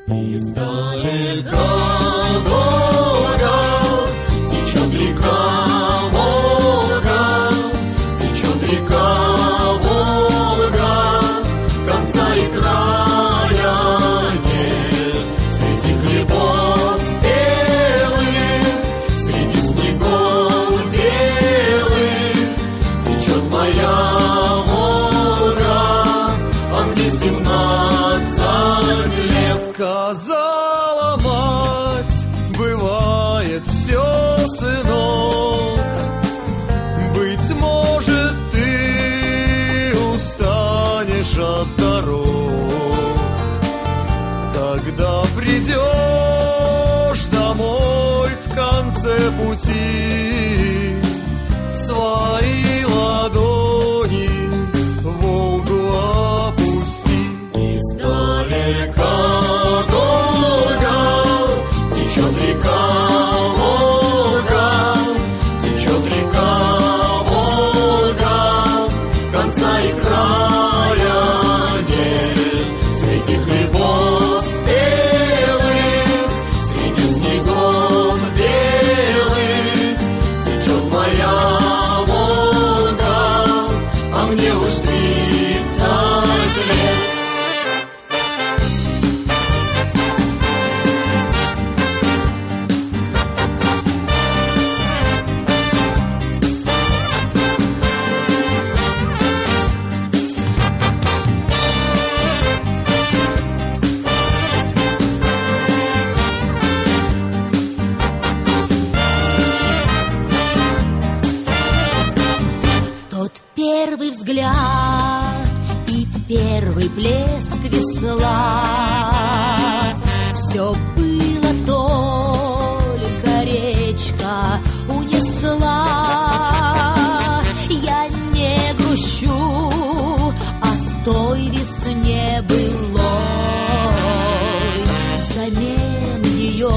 Издалека Волга, течет река Волга, течет река Волга, конца и края нет. Среди хлебов спелых, среди снегов белых течет моя Волга, а мне 17 лет. Сказала мать, бывает все, сынок. Быть может, ты устанешь от дорог, когда придешь домой в конце пути, свои ладони в Волгу опусти. Издалека Волга, течет река Волга, течет река Волга, конца и края нет. Среди хлебов спелых, среди снегов белых течет моя Волга, а мне уж 30 лет. Тот первый взгляд и первый плеск весла, все было только речка унесла. Я не грущу о той весне былой, взамен ее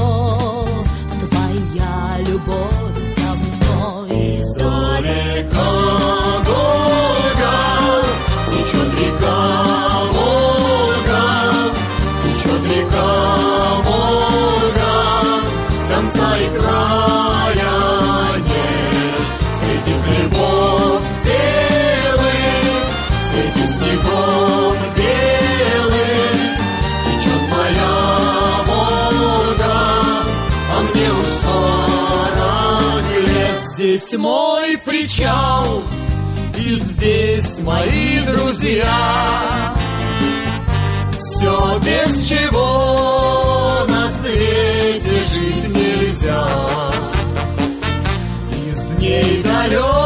твоя любовь со мной. Издалека Волга, течет река Волга, течет река Волга, конца и края нет. Среди хлебов спелых, среди снегов белых течет моя Волга, а мне уж 40 лет. Здесь мой причал, и здесь мои друзья. Все, без чего на свете жить нельзя. Из дней далеких